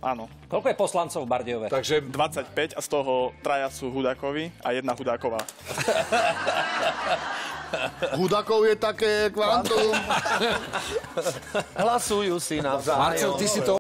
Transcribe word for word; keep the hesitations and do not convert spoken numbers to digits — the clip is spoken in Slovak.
áno. Koľko je poslancov v Bardejove? Takže dvadsaťpäť a z toho traja sú Hudákovi a jedna Hudáková. Hudákov je také kvantum. Hlasujú si navzájom. Marcel, ty si to